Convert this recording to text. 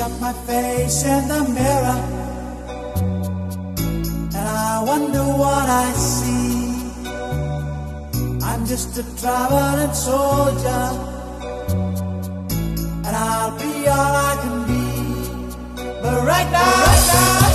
up my face in the mirror, and I wonder what I see. I'm just a traveling soldier, and I'll be all I can be. But right now